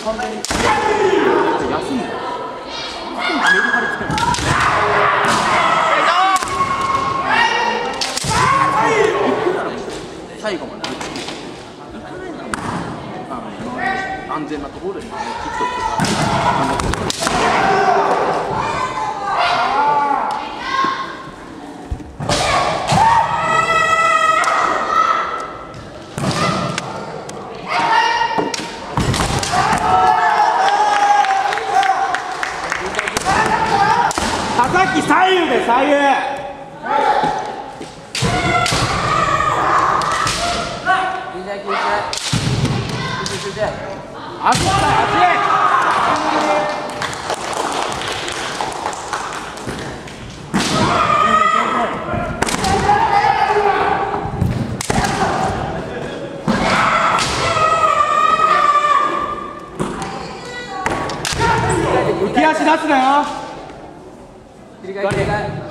完全に休むんだよ。メリハリつけない。最後まで安全なところで切っとくとか。さっき左右で左右。足足。浮き足出すなよ。切り替え切り替え。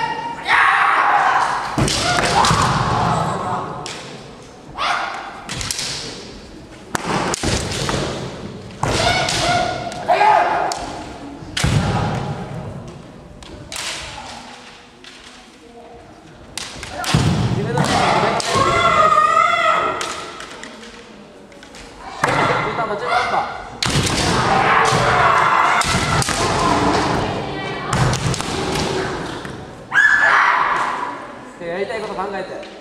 やりたいこと考えて。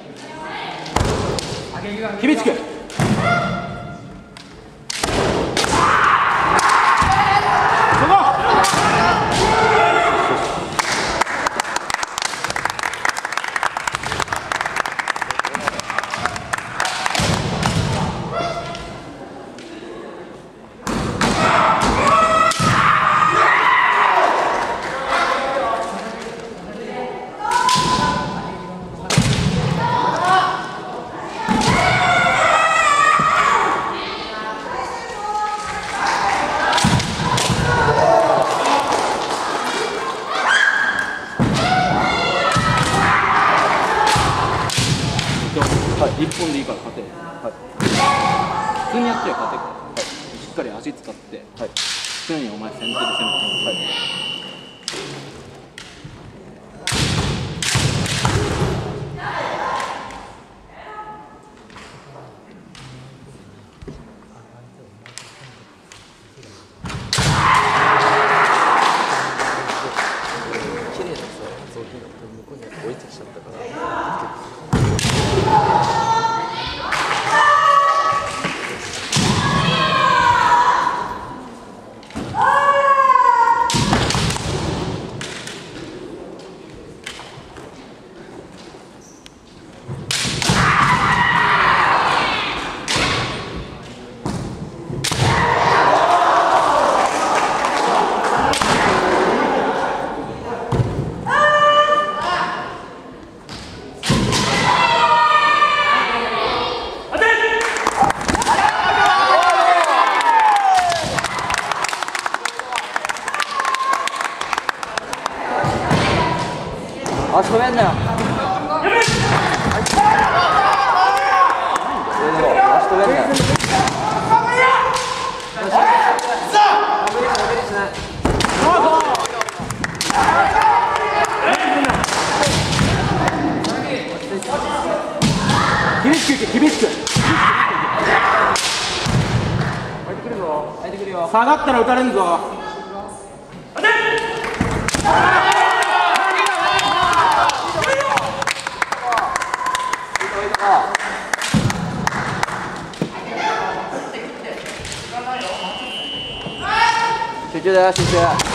響く。はい、1本でいいから勝てる。はい、普通にやっては勝てる。はい、しっかり足使って、はい、常にお前先手で攻めて。はい。綺麗なさ、造形が向こうに置いてきちゃったから。足止めんなよ。足止めんなよ。厳しく厳しく。下がったら打たれんぞ。集中だよ、集中。